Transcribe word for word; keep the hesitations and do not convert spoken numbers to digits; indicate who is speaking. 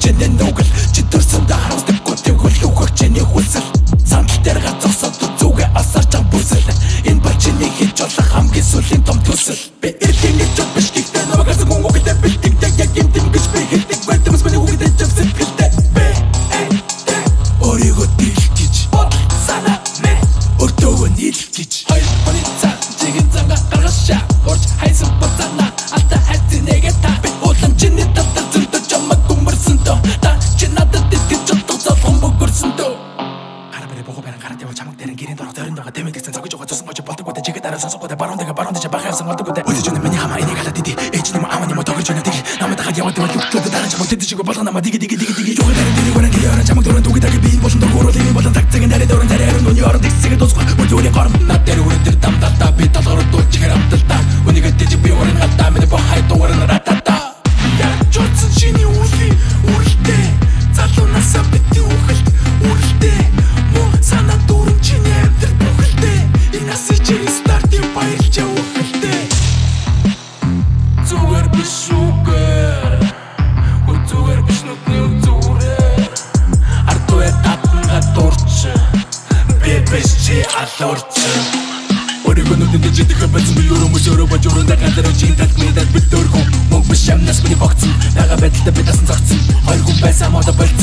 Speaker 1: чиний нүгэл чи төрсөндөө харамсдаггүй тэгвэл үхэх чиний хүсэл сандал дээр гац зогсоод зүгээ асарч ам бүсэл энэ бол чиний хийж болох хамгийн сүлийн том төсөл би эрхийн нэг ч биш гэхдээ намайг хүн үгтэй бэлтгэдэг яг юм гэж би хэлдэг байтамс миний үгтэй чавсэл гэлтэй би өөрийгөө дийлэх гэж санаа мэ өртөөгөө нийлэх гэж хоёр хүний цаа чигийн замга гаргашаа урж хайсан бацана алта хайцын нэгэ та би улам чиний татар зөндөө чамаг гүмэрсэн дөө та чи надад итгэж чаддаг залхам бөгөрсөн дөө харабэрэ бохо баран гараад яваа чамаг дээрэн гэрийн дөрөв дөрөнд байгаа тэмэг гэсэн цагж байгаа цусан гоч болдог гэдэг чигээ дараа сонсох гэдэг баруун дэгэ баруун дэжэ бахавсан болдог гэдэг үгүй ч миний хамаа энийг халаад иди ээжний ма аманы мо тогж байна dig намайг дахад яваад яваад югтууд дараа чамаг тэдэжиг болгоо намайг dig dig dig dig жоо дээр дээр гэрэн гэрэн чамаг дөрөнд үгдэг би болон дөрөөр лими болон тагцгийн дараа дөрөнд дараа нүний орон дэсэг досго бүдүүний горм над дээр үрдэр дамдалтаа би талгаар дуулчихэр амталтаа үнийгээ дэжиг би уран хатаа миний бохай дууран ратата я чоцсон чиний үли үрэлтэй залуунасаа бити үхэлт үрэлтэй мо санаа дөрөн чиний амтэр бүхэлтэй инасий чиний стартын баярлж үхэлтэй зүгээр биш үгээр зүгээр биш нүдний зүгээр ардуэ татнга дурч би биш чи алуурч өөрийгөө нүдэндээ жидэх байсан би өөрөө мөсөөрөө божрон дагаад чи татмидад битөрхөн мөнгө биш амнаас миний богцсон дага байдалтай би дасан зогцсон хоёр хүн байсан модо болт